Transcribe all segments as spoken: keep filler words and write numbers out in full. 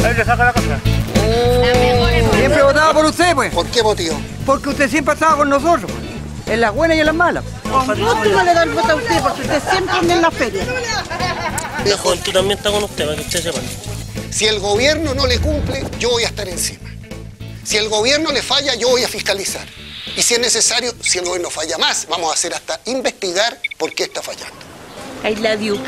Ahí le saca la cosa. Oh, siempre votaba por usted, pues. ¿Por qué motivo? Porque usted siempre estaba con nosotros, en las buenas y en las malas. Con gusto no le da el voto a usted, porque usted siempre anda en la feria. La juventud también está con usted, para que usted sepa. Si el gobierno no le cumple, yo voy a estar encima. Si el gobierno le falla, yo voy a fiscalizar. Y si es necesario, si el gobierno falla más, vamos a hacer hasta investigar por qué está fallando. I love you.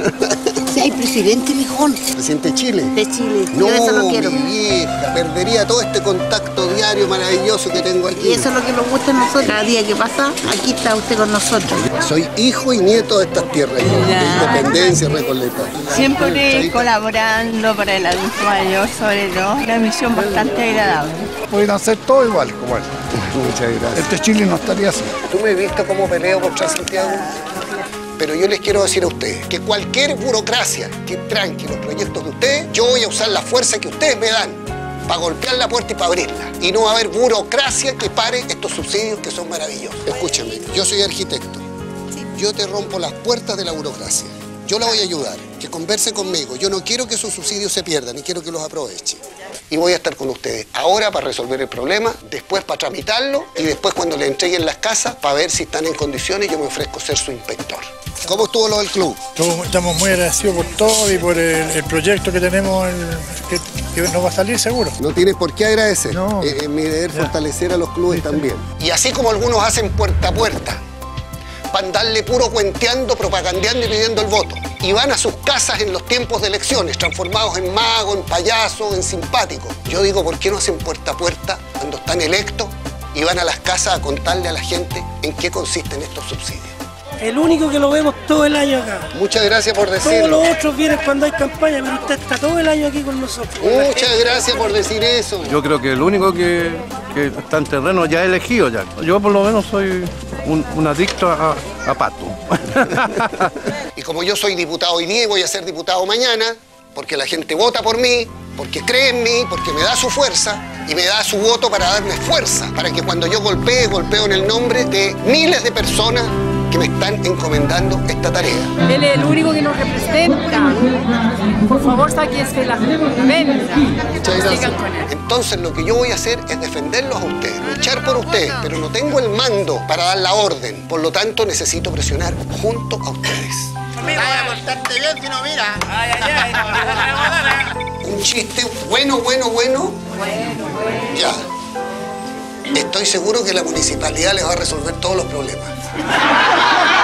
Sí, hay presidente mejor. ¿Presidente de Chile? De Chile. No, Yo eso lo quiero. mi vieja, perdería todo este contacto diario maravilloso que tengo aquí. Y eso es lo que nos gusta a nosotros. Cada día que pasa, aquí está usted con nosotros. Soy hijo y nieto de estas tierras, de Independencia, Recoleta. Siempre colaborando para el adulto mayor, sobre todo. Una misión bastante agradable. Pueden hacer todo igual como él. Muchas gracias. Este Chile no estaría así. ¿Tú me viste cómo peleo contra Santiago? Pero yo les quiero decir a ustedes que cualquier burocracia que tranque los proyectos de ustedes, yo voy a usar la fuerza que ustedes me dan para golpear la puerta y para abrirla. Y no va a haber burocracia que pare estos subsidios que son maravillosos. Escúchame, yo soy arquitecto. Yo te rompo las puertas de la burocracia. Yo la voy a ayudar, que converse conmigo. Yo no quiero que esos subsidios se pierdan, ni quiero que los aproveche. Y voy a estar con ustedes ahora para resolver el problema, después para tramitarlo y después cuando le entreguen las casas para ver si están en condiciones, yo me ofrezco ser su inspector. ¿Cómo estuvo lo del club? Estamos muy agradecidos por todo y por el, el proyecto que tenemos, el, que, que nos va a salir seguro. No tienes por qué agradecer. No. Es, es mi deber fortalecer a los clubes también. Y así como algunos hacen puerta a puerta, para andarle puro cuenteando, propagandeando y pidiendo el voto. Y van a sus casas en los tiempos de elecciones, transformados en magos, en payasos, en simpáticos. Yo digo, ¿por qué no hacen puerta a puerta cuando están electos y van a las casas a contarle a la gente en qué consisten estos subsidios? El único que lo vemos todo el año acá. Muchas gracias por decirlo. Todos los otros vienen cuando hay campaña, pero usted está todo el año aquí con nosotros. Muchas gracias por decir eso. Yo creo que el único que, que está en terreno ya elegido ya. Yo por lo menos soy un, un adicto a, a pato. Y como yo soy diputado hoy día y voy a ser diputado mañana, porque la gente vota por mí, porque cree en mí, porque me da su fuerza y me da su voto para darme fuerza, para que cuando yo golpee, golpeo en el nombre de miles de personas que me están encomendando esta tarea. Él es el único que nos representa. Por favor, sáquese la venda. Muchas gracias. Entonces lo que yo voy a hacer es defenderlos a ustedes, luchar por ustedes, pero no tengo el mando para dar la orden. Por lo tanto, necesito presionar junto a ustedes. Vaya a portarte bien si no mira. Ay, ay, ay. Un chiste bueno, bueno, bueno. Bueno, bueno. Ya. Estoy seguro que la municipalidad les va a resolver todos los problemas.